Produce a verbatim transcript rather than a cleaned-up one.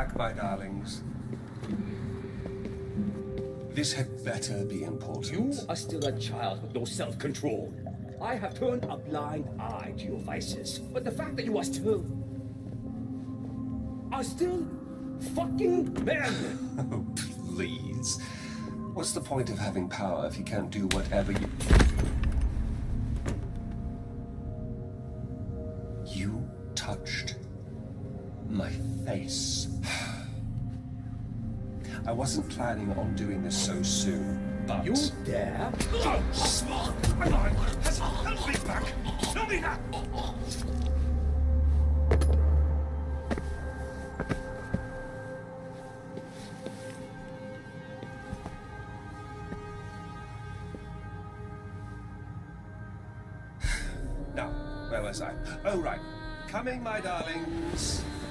back, my darlings. This had better be important. You are still a child with no self-control. I have turned a blind eye to your vices, but the fact that you are still... are still... fucking men! Oh, please. What's the point of having power if you can't do whatever you... You touched my face. I wasn't planning on doing this so soon, but... You dare? Oh, smart! My mind has held me back! Tell me that! Now, where was I? Oh, right. Coming, my darlings.